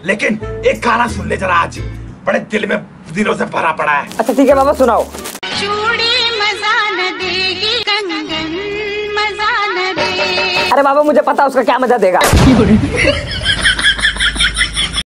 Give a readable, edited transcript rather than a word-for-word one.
लेकिन एक गाना सुन ले जरा, आज बड़े दिल में दिनों से भरा पड़ा है। अच्छा ठीक है बाबा सुनाओ। चूड़ी मजा न देगी, कंगन मजा न देगी। अरे बाबा मुझे पता उसका क्या मजा देगा।